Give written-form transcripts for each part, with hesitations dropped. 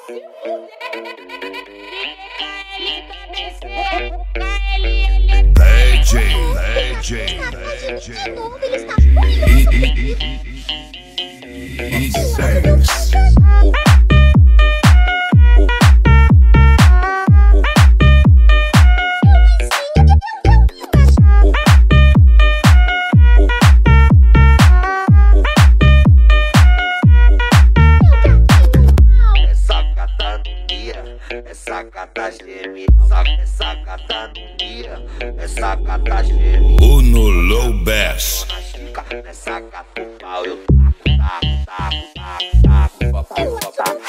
No low bass. Essa gata pau, eu taco.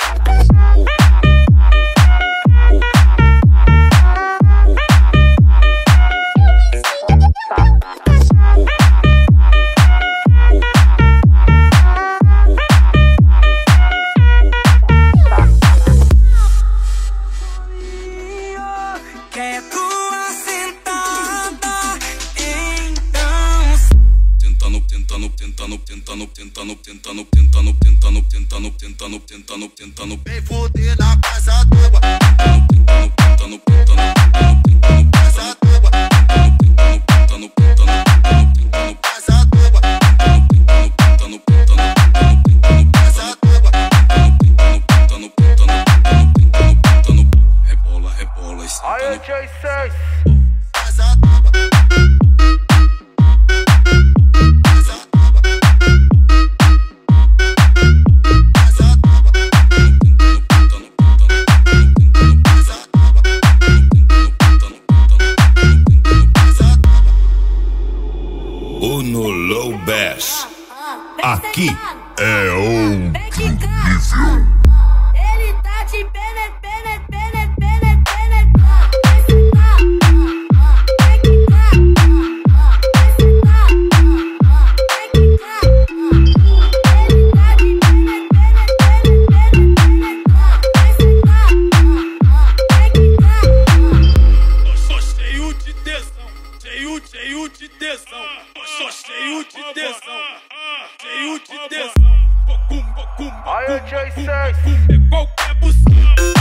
Quer tua sentada, tentando vem foder na casa d'água. Casa d'água. Casa d'água. Rebola, rebola, Aí, Isensee. casa d'água. No low bass. Aqui é outro nível. Ele tá te cheio de tesão, tô cheio de tesão, cheio de tesão. Aí, Isensee. Qualquer buceta.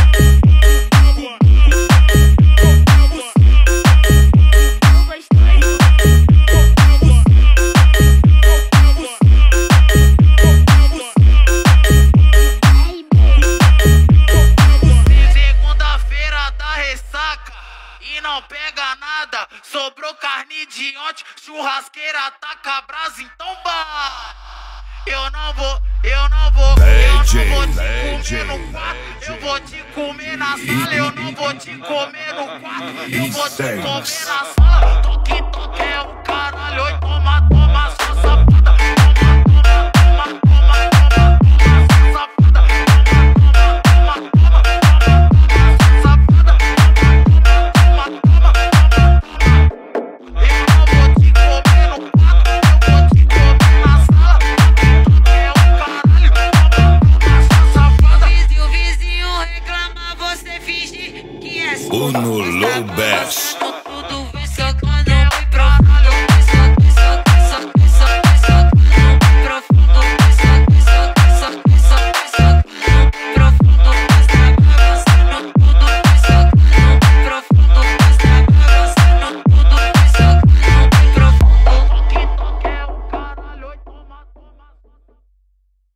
Segunda-feira da ressaca e não pega nada. Sobrou carne de ontem, churrasqueira taca brasa, então vá. Eu não vou te comer no quarto, eu vou te comer na sala. Eu não vou te comer no quarto, eu vou te comer na sala. Toque, toque é o caralho, oi, toma, toma, sua safada. Toma, toma, toma, toma, toma, sua safada. Toma, toma, toma, toma, sua safada. Toma, toma, toma, toma. Eu não vou te comer no quarto, eu vou te comer na sala. Toque é o caralho, toma, sua safada. Se o vizinho reclama, você finge que é surdo. No low bass.